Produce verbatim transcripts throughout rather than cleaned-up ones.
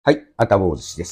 はい、あたぼうずしです。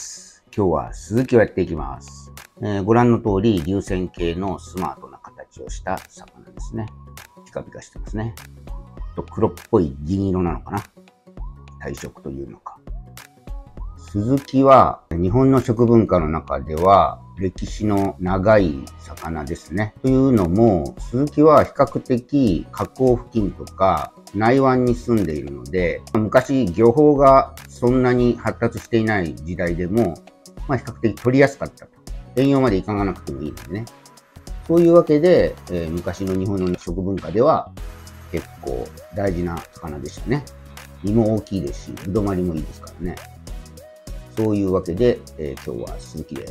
今日は鈴木をやっていきます。えー、ご覧の通り、流線形のスマートな形をした魚ですね。ピカピカしてますね。と黒っぽい銀色なのかな。体色というのか。鈴木は日本の食文化の中では歴史の長い魚ですね。というのも、鈴木は比較的河口付近とか内湾に住んでいるので、昔漁法がそんなに発達していない時代でも、まあ、比較的取りやすかったと。遠洋まで行かなくてもいいのでね。そういうわけで、えー、昔の日本の食文化では結構大事な魚でしたね。身も大きいですし、ぶどまりもいいですからね。そういうわけで、えー、今日は鈴木です。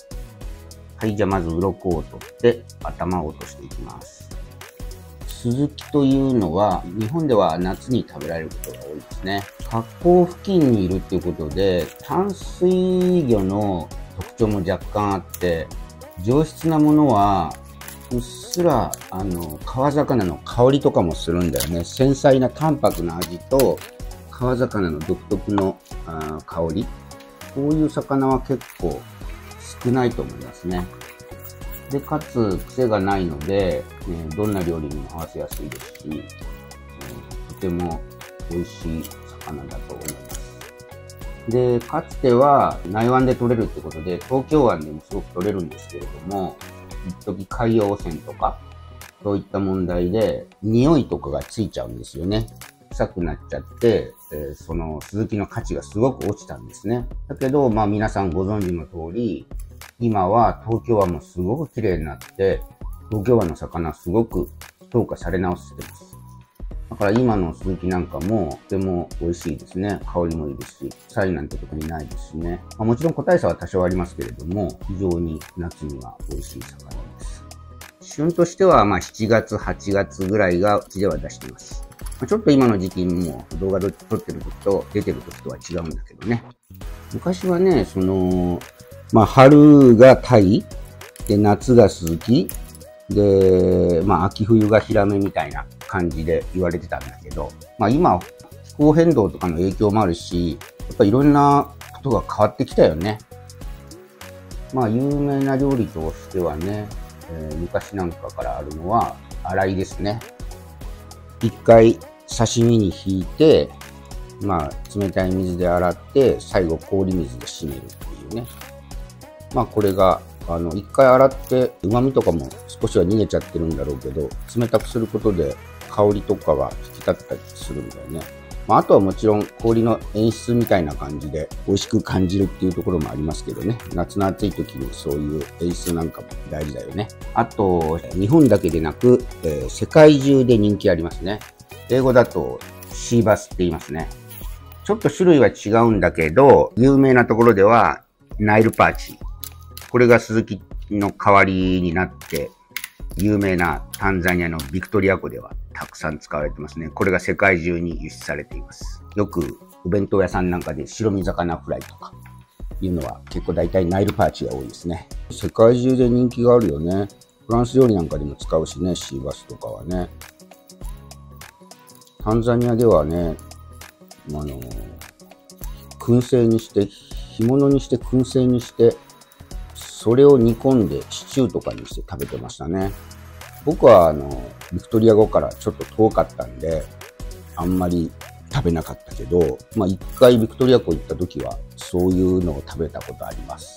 はい、じゃあまず鱗を取って頭を落としていきます。鈴木というのは日本では夏に食べられることが多いですね。河口付近にいるっていうことで淡水魚の特徴も若干あって、上質なものはうっすらあの川魚の香りとかもするんだよね。繊細な淡白な味と川魚の独特のあ香り、こういう魚は結構少ないと思いますね。で、かつ癖がないので、ね、どんな料理にも合わせやすいですし、えー、とても美味しい魚だと思います。で、かつては内湾で取れるってことで、東京湾でもすごく取れるんですけれども、一時海洋汚染とか、そういった問題で匂いとかがついちゃうんですよね。臭くなっちゃって、えー、その鈴木の価値がすごく落ちたんですね。だけど、まあ皆さんご存知の通り、今は東京湾もすごく綺麗になって、東京湾の魚すごく評価され直してます。だから今の鈴木なんかもとても美味しいですね。香りもいいですし、臭いなんてことにないですしね。まあ、もちろん個体差は多少ありますけれども、非常に夏には美味しい魚です。旬としてはまあしちがつ、はちがつぐらいがうちでは出しています。ちょっと今の時期も動画で撮ってる時と出てる時とは違うんだけどね。昔はね、その、まあ春がタイ、で夏が鈴木、で、まあ秋冬がヒラメみたいな感じで言われてたんだけど、まあ今気候変動とかの影響もあるし、やっぱいろんなことが変わってきたよね。まあ有名な料理としてはね、えー、昔なんかからあるのは洗いですね。一回刺身に引いて、まあ冷たい水で洗って、最後氷水で締めるっていうね。まあこれが、あの、一回洗って旨味とかも少しは逃げちゃってるんだろうけど、冷たくすることで香りとかが引き立ったりするんだよね。まああとはもちろん氷の演出みたいな感じで美味しく感じるっていうところもありますけどね。夏の暑い時にそういう演出なんかも大事だよね。あと、日本だけでなく、えー、世界中で人気ありますね。英語だとシーバスって言いますね。ちょっと種類は違うんだけど、有名なところではナイルパーチ。これが鈴木の代わりになって、有名なタンザニアのビクトリア湖ではたくさん使われてますね。これが世界中に輸出されています。よくお弁当屋さんなんかで白身魚フライとかいうのは結構大体ナイルパーチが多いですね。世界中で人気があるよね。フランス料理なんかでも使うしね、シーバスとかはね。タンザニアではね、あの、燻製にして、干物にして燻製にして、それを煮込んでシチューとかにして食べてましたね。僕はあの、ビクトリア湖からちょっと遠かったんで、あんまり食べなかったけど、まあ一回ビクトリア湖行った時は、そういうのを食べたことあります。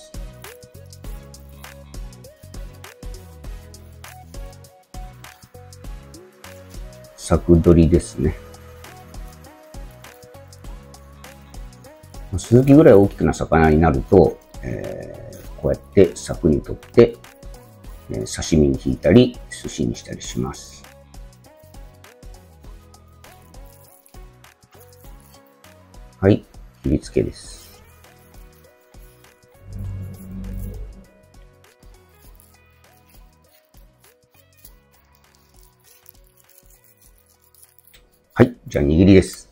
柵取りですね。鈴木ぐらい大きな魚になると、えーこうやって柵に取って、えー、刺身に引いたり、寿司にしたりします。はい、切り付けです。はい、じゃあ握りです。